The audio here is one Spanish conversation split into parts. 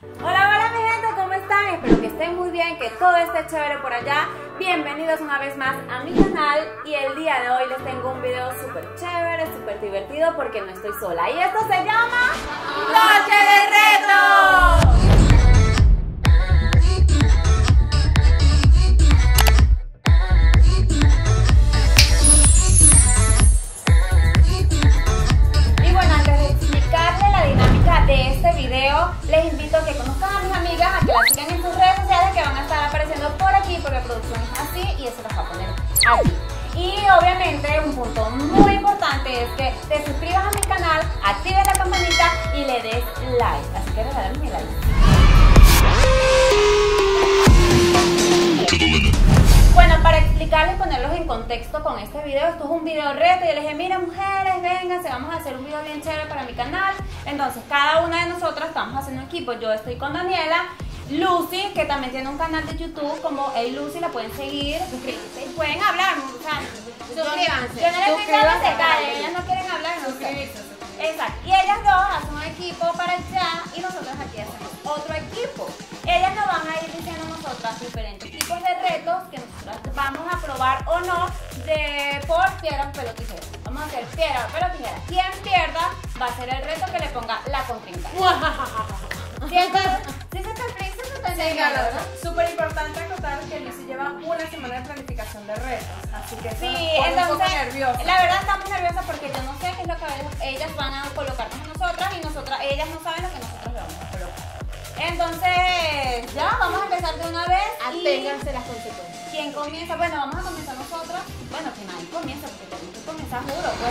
Hola, hola mi gente, ¿cómo están? Espero que estén muy bien, que todo esté chévere por allá. Bienvenidos una vez más a mi canal y el día de hoy les tengo un video súper chévere, súper divertido porque no estoy sola. Y esto se llama Noche de Retos. De este video les invito a que conozcan a mis amigas, a que las sigan en sus redes sociales que van a estar apareciendo por aquí porque la producción es así y eso las va a poner aquí. Y obviamente un punto muy importante es que te suscribas a mi canal, actives la campanita y le des like, así que regálame mi like. Bueno, para explicarles, ponerlos en contexto con este video, esto es un video reto y yo les dije, mira mujeres, vénganse, vamos a hacer un video bien chévere para mi canal. Entonces cada una de nosotras estamos haciendo equipo, yo estoy con Daniela, Lucy, que también tiene un canal de YouTube como Hey Lucy, la pueden seguir, suscríbanse y pueden hablar, o sea, suscríbanse. Yo no les estoy diciendo que se callen, ellas no quieren hablar, no suscribirse. Exacto, y ellas dos hacen un equipo para allá y nosotros aquí hacemos otro equipo. Ellas nos van a ir diciendo a nosotras diferentes tipos de retos que nosotras vamos a probar o no por piedra, papel o tijera. Vamos a hacer piedra, papel o tijera. Quien pierda va a ser el reto que le ponga la contrincante. ¿Sí se te explica? Sí, claro. Súper importante acotar que Lucy lleva una semana de planificación de retos, así que sí, entonces, un poco nerviosa. La verdad estamos nerviosas porque yo no sé qué es lo que ellas van a colocarnos a nosotras y ellas no saben lo que nosotros le vamos a colocar. Entonces, ya, vamos a empezar de una vez. Aténganse las consecuencias. ¿Quién comienza? Bueno, vamos a comenzar nosotras. Bueno, que nadie comienza porque tenemos que comenzar, juro, pues.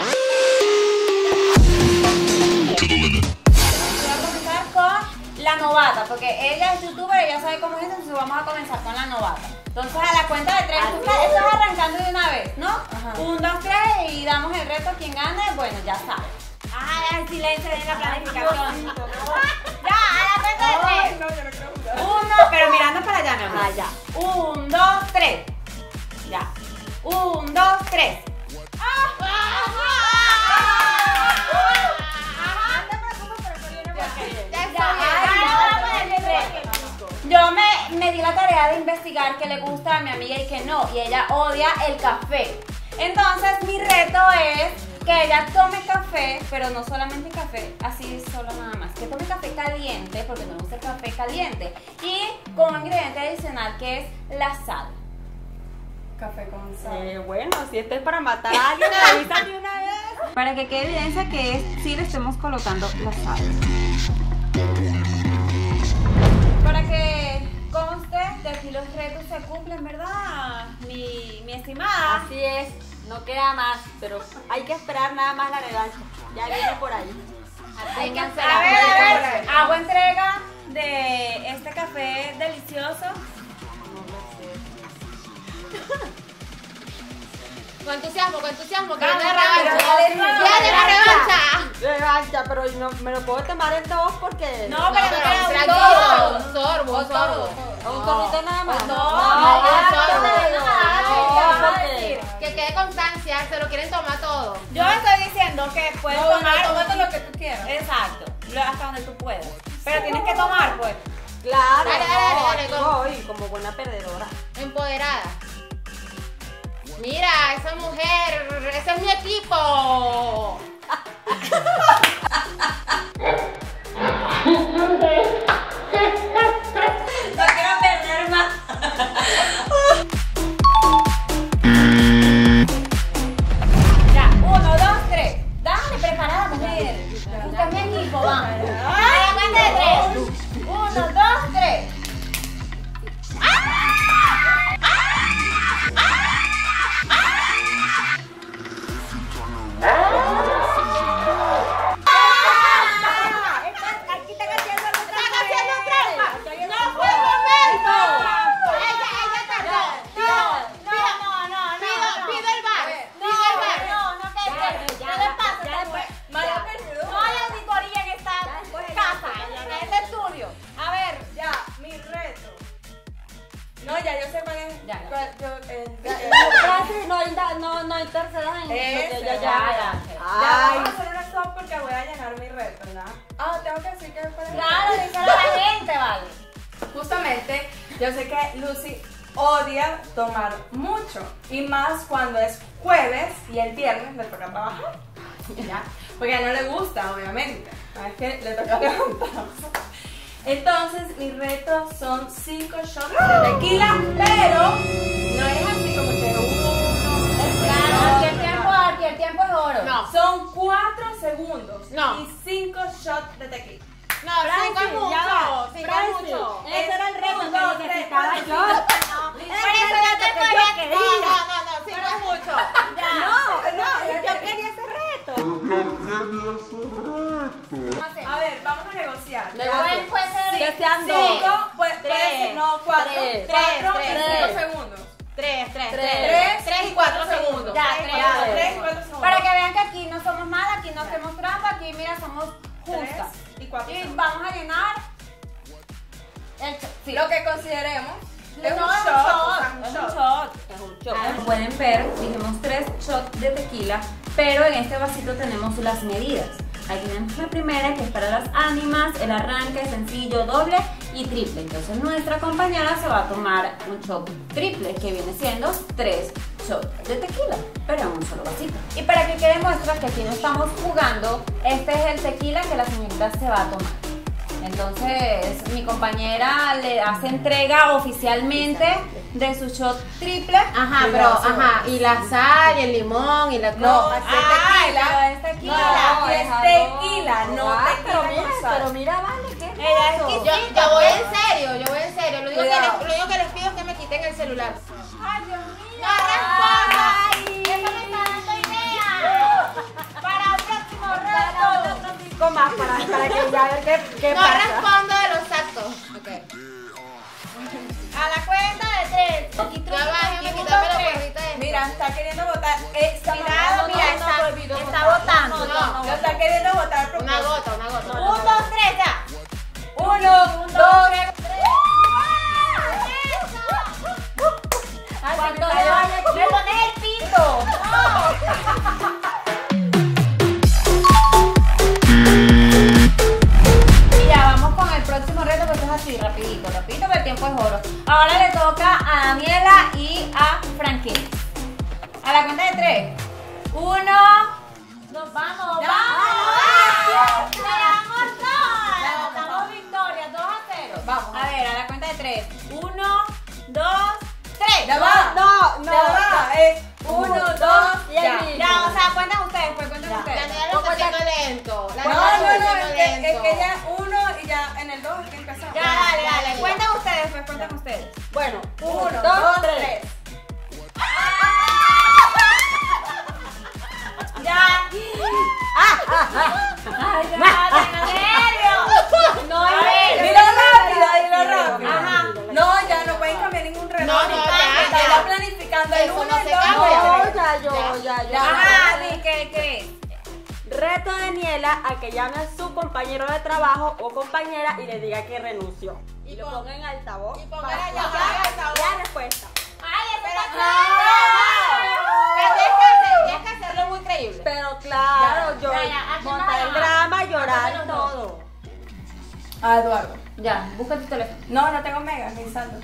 Voy a comenzar con la novata, porque ella es youtuber, ella sabe cómo es, entonces vamos a comenzar con la novata. Entonces a la cuenta de 3, esto es arrancando de una vez, ¿no? 1, 2, 3 y damos el reto, quien gane, bueno, ya sabe. Ah, el silencio de la planificación. Ya, a la cuenta de 3. No, yo no creo jugar. 1, pero mirando para allá, mi amor. Ah, ya. 1, 2, 3. Ya. 1, 2, 3. Yo me di la tarea de investigar qué le gusta a mi amiga y qué no, y ella odia el café. Entonces mi reto es que ella tome café, pero no solamente café, así solo nada más, que tome café caliente, porque no me gusta el café caliente, y con un ingrediente adicional que es la sal. Café con sal. Bueno, si esto es para matar a alguien, me avisan de una vez. Para que quede evidencia que sí le estemos colocando la sal. Para que conste de que los retos se cumplen, ¿verdad? Mi estimada. Así es, no queda más, pero hay que esperar nada más la revancha. Ya viene por ahí. Aténganse a ver, hago entrega de este café delicioso. Con entusiasmo, que Vamos, viene vamos, revancha. ¡Viene la revancha! Revancha, pero no, me lo puedo tomar en dos porque... No, pero Un tranquilo. sorbo. un sorbito nada más. Que quede constancia, se lo quieren tomar todo. Yo estoy diciendo que puedes No, tomar. tómate lo que tú quieras. Exacto, hasta donde tú puedas. Pero tienes que tomar, pues. Claro, Dale, voy como buena perdedora. Empoderada. Mira, esa mujer, ese es mi equipo. No quiero perder más. Ya, 1, 2, 3. Dale, preparada, mujer. Busca mi equipo, vamos. A la cuenta de 3. 1, 2, 3. No intercedas en Eso, ya. Vamos a hacer una stop porque voy a llenar mi reto, ¿verdad? Ah, tengo que decir que es para Claro, díselo a la gente. obviamente, yo sé que Lucy odia tomar mucho. Y más cuando es jueves y el viernes le toca trabajar. ¿Ya? Porque a ella no le gusta, obviamente. Es que le toca levantarse. Entonces, mi reto son 5 shots de tequila, pero no es así como que Claro, aquí el tiempo es oro. No. Son 4 segundos No. y 5 shots de tequila. No, 5 es mucho. 5 es mucho. Ese era el reto Un, dos, que tres, necesitaba cuatro, yo. Por eso ya te estoy. No, 5 es mucho. Yo quería ese reto. A ver, vamos a negociar. Puede ser Que sean 5, dos. puede ser, no, 4. Tres. 4 y Tres. 5 segundos. 3 3 y 4 segundos. Ya, 3 y 4 segundos. Para que vean que aquí no somos malas, aquí no hacemos trampa, aquí mira, somos 3 justas. y 4 Y segundos. vamos a llenar el shot. Sí. Lo que consideremos es un No, shot. O sea, es un shot. Es un show. Como pueden ver, dijimos 3 shots de tequila, pero en este vasito tenemos las medidas. Aquí tenemos la primera, que es para las ánimas, el arranque, sencillo, doble y triple. Entonces nuestra compañera se va a tomar un shot triple, que viene siendo 3 shots de tequila, pero en un solo vasito. Y para que quede muestra que aquí no estamos jugando, este es el tequila que la señorita se va a tomar. Entonces mi compañera le hace entrega oficialmente de su shot triple. Ajá, pero, ajá, y la sal, y el limón, y la No, cosa. así es tequila. pero es tequila. No, es tequila, no Pero tequila mira, con sal. pero mira, vale, ¿qué es Ella es eso? Yo voy en serio, Lo único Cuidado. que les pido es que me quiten el celular. Ay, Dios mío. ¡No responda! Eso me está dando idea. Para el próximo reto. 5 más para que ya ver qué No pasa. respondo de los actos. Ok. A la cuenta de 3. Ya va, déjame quitarme la cuerdita de Mira, está queriendo votar. Cuidado, mira, está votando. No, Lo está queriendo votar a una propósito. gota. 1, 2, 3, ya. 1, 2, 3. Cuando le pones el pito. Y ya vamos con el próximo reto, porque es así, rapidito, pero el tiempo es oro. Ahora le toca a Daniela y a Franklin. A la cuenta de 3. 1, 2, vamos, Ya. vamos. ¡Ganamos todas! Damos victoria, 2-0. Vamos. A ver, a la cuenta de 3. 1, 2, 3. Ya va. No, Ya va. 1, 2, Y ya. ahí. Ya, o sea, cuenten ustedes, pues cuenten ustedes. Daniela lo está haciendo lento. No, es que ya 1 y ya en el 2 es que empezamos. Ya, dale. Cuenten ustedes, pues cuenten ustedes. Bueno, 1, 2, 3. Ya. Ay, ya, tengo nervios. No, Dilo rápido. Ajá. No, ya no pueden cambiar ningún reloj. No, ya. Está planificando el Eso 1, no el se 2 cambia. ya. Ajá, di ¿qué? Reto a Daniela a que llame a su compañero de trabajo o compañera y le diga que renunció. Y lo ponga en altavoz. Y ponga para la escuchar llamada. la respuesta. Ay, eso está Tienes que hacerlo muy creíble. Pero claro, yo ya, aquí montar va. el drama, llorar Aquí y los dos. todo. A Eduardo. Ya, busca tu teléfono. No tengo mega, ni saldo.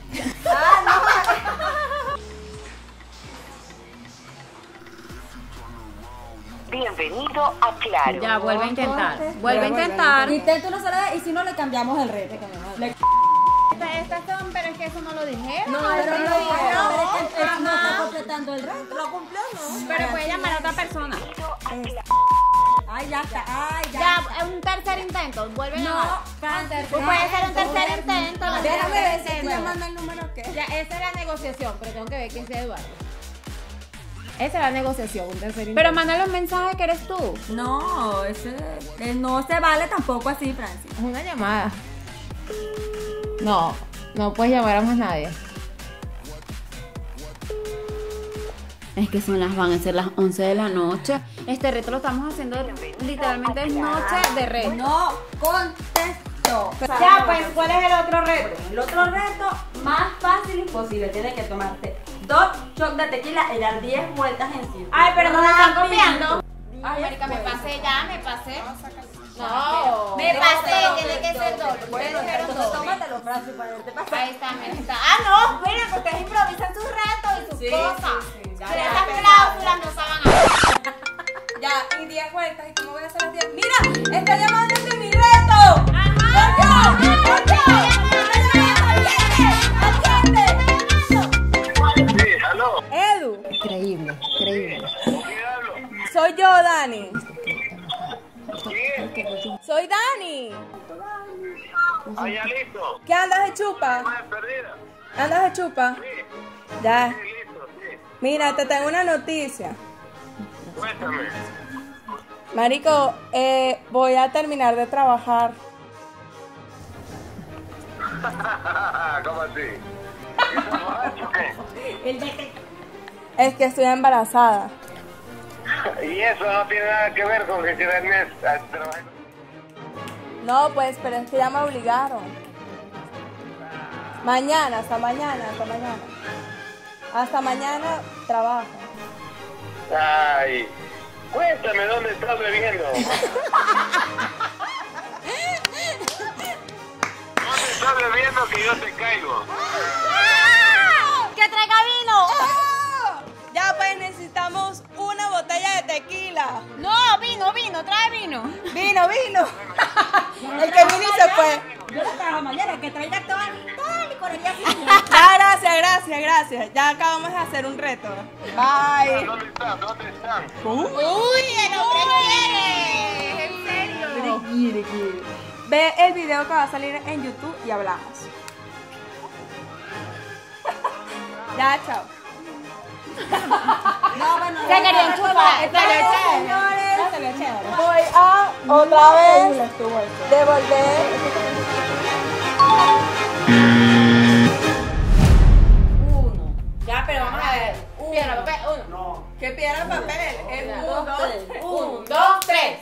Bienvenido a Claro. Ya, vuelve a intentar. Vuelve a intentar. Intento una sola vez y si no le cambiamos el reto. Estas son, pero es que eso no lo dijeron. No, pero no, pero es que él no está completando el reto. ¿Lo cumplió o no? Pero puede llamar a otra persona. Ay, ya está. Ay, Ya, un tercer intento. Vuelve a llamar. No, Puede ser un tercer intento. no Déjame tiene ver que si ser tú nuevo. llamando el número que. Ya, esa es la negociación, pero tengo que ver quién es Eduardo. Esa es la negociación, un tercer intento. Pero mándale un mensaje que eres tú. no, ese no se vale tampoco así, Francis. es una llamada. No puedes llamar a más nadie. Es que van a ser las 11 de la noche. Este reto lo estamos haciendo literalmente es noche de reto. No contesto. Ya, pues, ¿cuál es el otro reto? El otro reto más fácil imposible. Tienes que tomarte 2 shots de tequila y dar 10 vueltas en círculo. Ay, pero nos están Rápido. copiando. Ay, marica, me pasé ya, me pasé. Vamos a sacar. No. Me pasé, tiene que ser doble. Bueno, Ustedes dijeron entonces doble. tómatelo, para suponerte pasar. Ahí está, mira, está. Ah, no, miren, porque ustedes improvisan sus retos y sus Sí, cosas. sí, sí, ya, Pero ya, esas ya, cláusulas no saben hacer. Ya, y 10 vueltas. ¿Y cómo voy a hacer las 10? ¡Mira! ¡Está llamando este mi reto! Ajá. Sí, aló. Edu, Increíble, increíble. ¿Con quién hablo? soy yo, Dani. ¿Quién? Soy Dani. Ah, ya listo. ¿Qué andas de chupa? ¿Más perdida? ¿Andas de chupa? Sí, Ya. sí, listo, sí. Mira, te tengo una noticia. Cuéntame. Marico, voy a terminar de trabajar. ¿Cómo así? ¿Estás borracho o qué? Es que estoy embarazada. Y eso no tiene nada que ver con que si Ernest trabaja. No, pues, pero es que ya me obligaron. Mañana, hasta mañana, hasta mañana. Hasta mañana trabajo. Ay, cuéntame dónde estás bebiendo. ¿Dónde estás bebiendo que yo te caigo? ¡Que traiga vino! Ya, pues necesitamos una botella de tequila. No, vino, trae vino. Vino. El que vino y se fue. Yo la trabajo mañana, que traiga toda la licorería. Ah, gracias. Ya acabamos de hacer un reto. Bye. ¿Dónde están? ¿Dónde están? ¡Uy, el hombre quiere! ¿En serio? Ve el video que va a salir en YouTube y hablamos. Ya, chao. Se quería enchufar. Voy a otra vez devolver. Uno. Ya, pero vamos a ver. Piedra, papel, uno. ¿Qué piedra papel? Es uno, dos, tres. 1, 2, 3.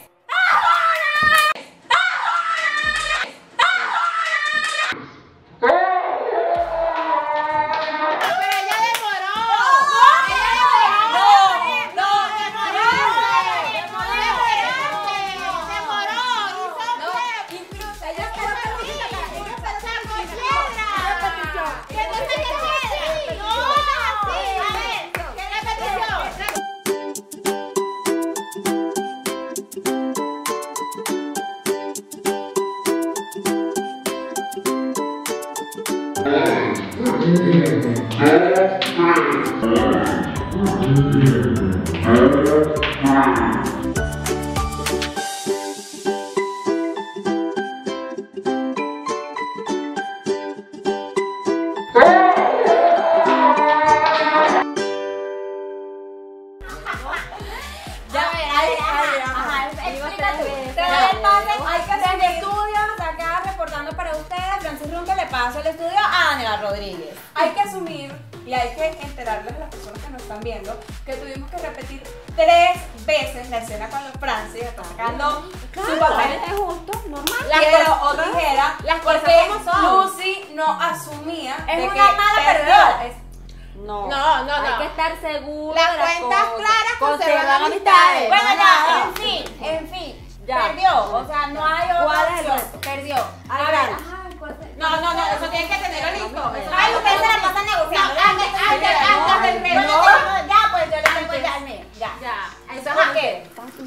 Paso el estudio a Daniela Rodríguez. Hay que asumir y hay que enterarles a las personas que nos están viendo que tuvimos que repetir 3 veces la escena cuando Francis está sacando su papel. Es justo, normal. Quiero o tijera, las cosas porque como son. Lucy no asumía Es de una que mala perdió. perdedora. No, No. Hay que estar seguro. Las de las cuentas cosas. claras conservan Conservan amistades. Bueno, Más ya, nada. en fin. Ya. Perdió. O sea, no hay ¿Cuál otra es el opción. reto? Perdió. Ay, A ver. claro. No, eso tienen que tenerlo listo. Eso Ay, ustedes se la pasan negociando. Antes del reto. Ya, pues yo le tengo ya el mío. Ya. Eso es antes.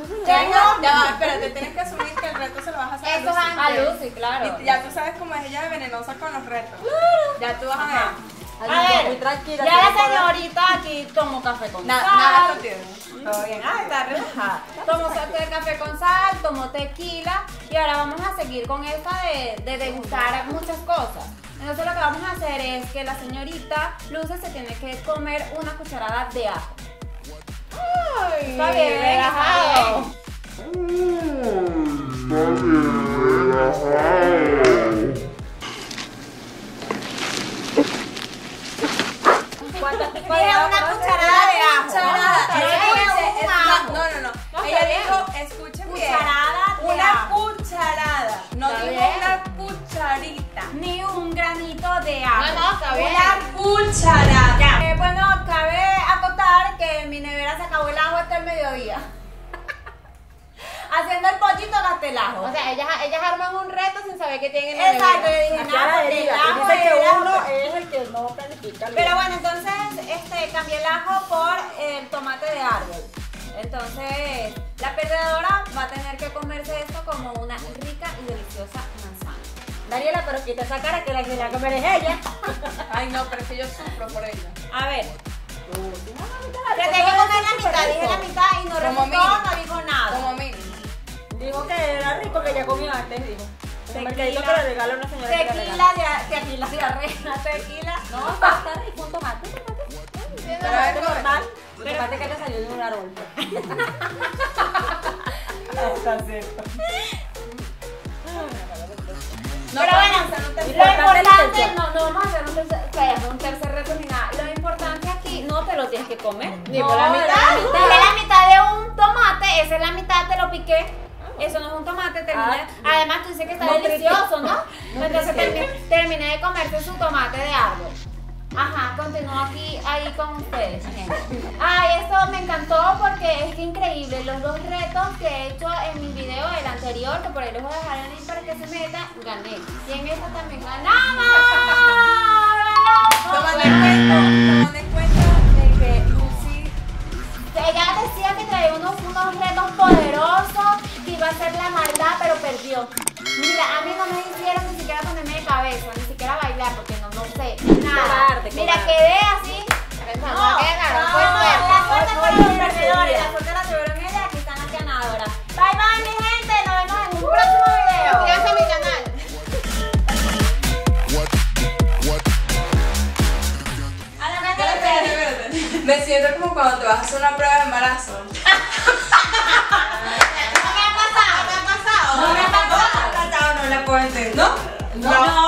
Ya, espérate, tienes que asumir que el reto se lo vas a hacer Eso es a Lucy. a Lucy, claro. Y ya tú sabes cómo es ella de venenosa con los retos. Ya tú vas a ver. A ver, muy tranquila. ya la sin poder- señorita aquí tomó café con Nada sal. contigo. Todo bien. Ah, está relajada. Tomó café con sal, tomó tequila y ahora vamos a seguir con esta de degustar muchas cosas. Entonces lo que vamos a hacer es que la señorita Luce se tiene que comer una cucharada de ajo. Está bien, relajado. ¿Cuántas te Dije una cucharada de ajo. Cucharada. No Ella dije dice, un ajo. no. Ella dijo, escuchen bien. Cucharada de Una ajo. cucharada. No Está digo bien. una cucharita. Ni un granito de ajo. Está bien. Una cucharada. Bueno, cabe acotar que en mi nevera se acabó el ajo hasta el mediodía. Haciendo el pollito gasté el ajo. O sea, ellas arman un reto sin saber que tienen en la Exacto, nevera. yo dije, Aquí a la nada, porque el deriva, ajo Pero bueno, entonces cambié el ajo por el tomate de árbol. Entonces, la perdedora va a tener que comerse esto como una rica y deliciosa manzana. Daniela, pero quita esa cara que la que la comer es ella. Ay, no, pero es que yo sufro por ella. A ver, Te te tengo que comer la mitad, dije la mitad y no resultó, no dijo nada. Como mí. Dijo que era rico, que ya comió antes, dijo. El mercadito que le regaló a una señora que le regaló. Tequila diarrea, tequila. No, está rico, un tomate. Tomate normal. Un tomate que le salió de un árbol. Está cierto. Pero bueno, lo importante, no vamos a hacer un tercer reto ni nada. Lo importante aquí, no te lo tienes que comer. Ni por la mitad. Es la mitad de un tomate, esa es la mitad, te lo piqué. Eso no es un tomate, terminé. Además tú dices que está delicioso, ¿no? Entonces terminé de comerse su tomate de árbol. Ajá, continúo ahí con ustedes, gente. Ay, esto me encantó porque es que increíble. Los dos retos que he hecho en mi video, el anterior, que por ahí les voy a dejar el link para que se metan, gané. Y en esta también ganamos. Tomando en cuenta de que Lucy... Ella decía que traía unos retos poderosos, que iba a hacer la maldad, pero perdió. Mira, a mí no me hicieron ni siquiera ponerme de cabeza, ni siquiera bailar, porque no sé, nada. Mira, quedé así. No, la suerte fue los perdedores, la suerte la tuvieron ellas, aquí están las ganadoras. Bye bye, mi gente, nos vemos en un próximo video. Suscríbanse a mi canal. Espérate. Me siento como cuando te vas a hacer una prueba de embarazo. No me ha pasado. No la puedo entender. ¿No? No.